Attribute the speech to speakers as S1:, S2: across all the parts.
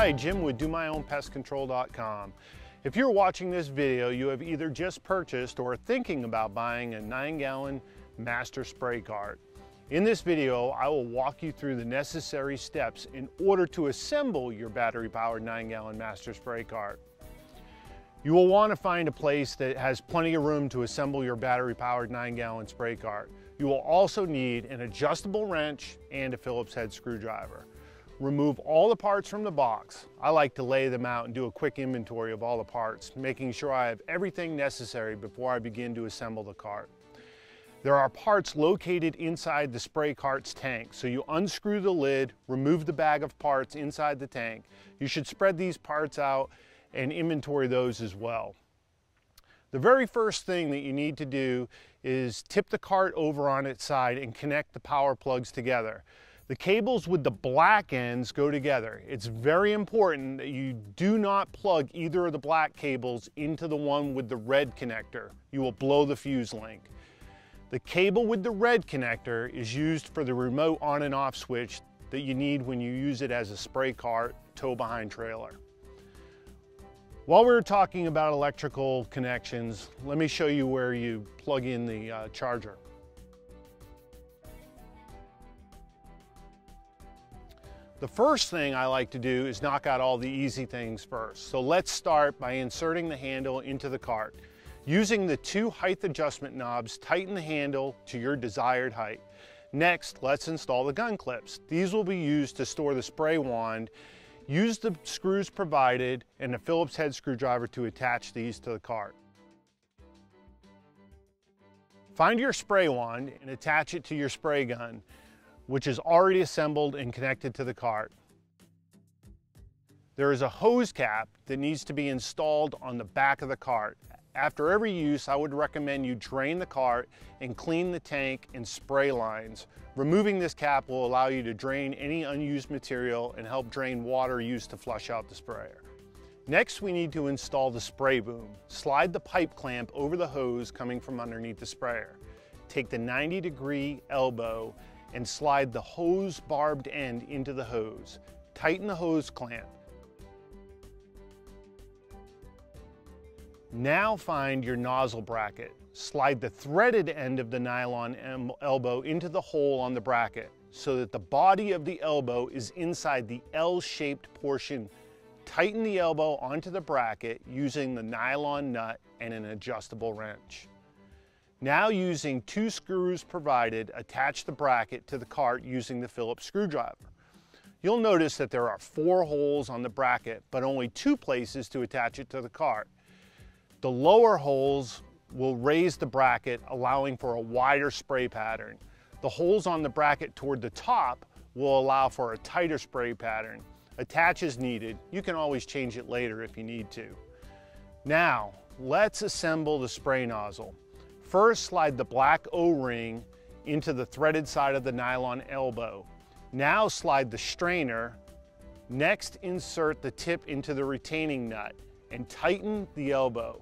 S1: Hi, Jim with DoMyOwnPestControl.com. If you're watching this video, you have either just purchased or are thinking about buying a 9-gallon master spray cart. In this video, I will walk you through the necessary steps in order to assemble your battery-powered 9-gallon master spray cart. You will want to find a place that has plenty of room to assemble your battery-powered 9-gallon spray cart. You will also need an adjustable wrench and a Phillips head screwdriver. Remove all the parts from the box. I like to lay them out and do a quick inventory of all the parts, making sure I have everything necessary before I begin to assemble the cart. There are parts located inside the spray cart's tank, so you unscrew the lid, remove the bag of parts inside the tank. You should spread these parts out and inventory those as well. The very first thing that you need to do is tip the cart over on its side and connect the power plugs together. The cables with the black ends go together. It's very important that you do not plug either of the black cables into the one with the red connector. You will blow the fuse link. The cable with the red connector is used for the remote on and off switch that you need when you use it as a spray cart tow behind trailer. While we're talking about electrical connections, let me show you where you plug in the charger. The first thing I like to do is knock out all the easy things first. So let's start by inserting the handle into the cart. Using the two height adjustment knobs, tighten the handle to your desired height. Next, let's install the gun clips. These will be used to store the spray wand. Use the screws provided and a Phillips head screwdriver to attach these to the cart. Find your spray wand and attach it to your spray gun, which is already assembled and connected to the cart. There is a hose cap that needs to be installed on the back of the cart. After every use, I would recommend you drain the cart and clean the tank and spray lines. Removing this cap will allow you to drain any unused material and help drain water used to flush out the sprayer. Next, we need to install the spray boom. Slide the pipe clamp over the hose coming from underneath the sprayer. Take the 90-degree elbow and slide the hose barbed end into the hose. Tighten the hose clamp. Now find your nozzle bracket. Slide the threaded end of the nylon elbow into the hole on the bracket so that the body of the elbow is inside the L-shaped portion. Tighten the elbow onto the bracket using the nylon nut and an adjustable wrench. Now, using two screws provided, attach the bracket to the cart using the Phillips screwdriver. You'll notice that there are 4 holes on the bracket, but only 2 places to attach it to the cart. The lower holes will raise the bracket, allowing for a wider spray pattern. The holes on the bracket toward the top will allow for a tighter spray pattern. Attach as needed. You can always change it later if you need to. Now, let's assemble the spray nozzle. First, slide the black O-ring into the threaded side of the nylon elbow. Now slide the strainer. Next, insert the tip into the retaining nut and tighten the elbow.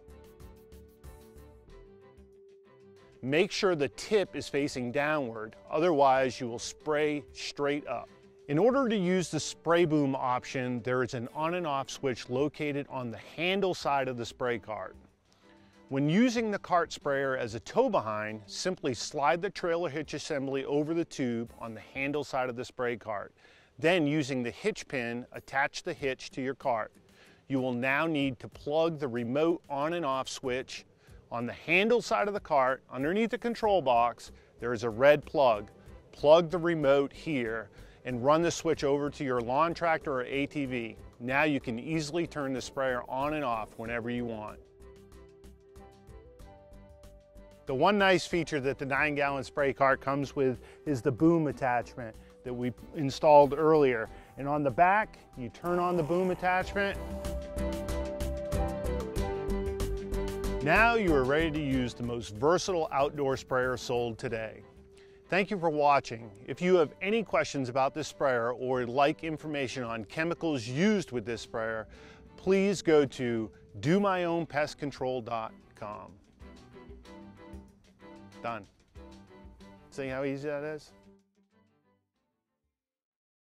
S1: Make sure the tip is facing downward, otherwise you will spray straight up. In order to use the spray boom option, there is an on and off switch located on the handle side of the spray cart. When using the cart sprayer as a tow behind, simply slide the trailer hitch assembly over the tube on the handle side of the spray cart. Then, using the hitch pin, attach the hitch to your cart. You will now need to plug the remote on and off switch. On the handle side of the cart, underneath the control box, there is a red plug. Plug the remote here and run the switch over to your lawn tractor or ATV. Now you can easily turn the sprayer on and off whenever you want. The one nice feature that the 9-gallon spray cart comes with is the boom attachment that we installed earlier. And on the back, you turn on the boom attachment. Now you are ready to use the most versatile outdoor sprayer sold today. Thank you for watching. If you have any questions about this sprayer or would like information on chemicals used with this sprayer, please go to DoMyOwnPestControl.com. Done. See how easy that is?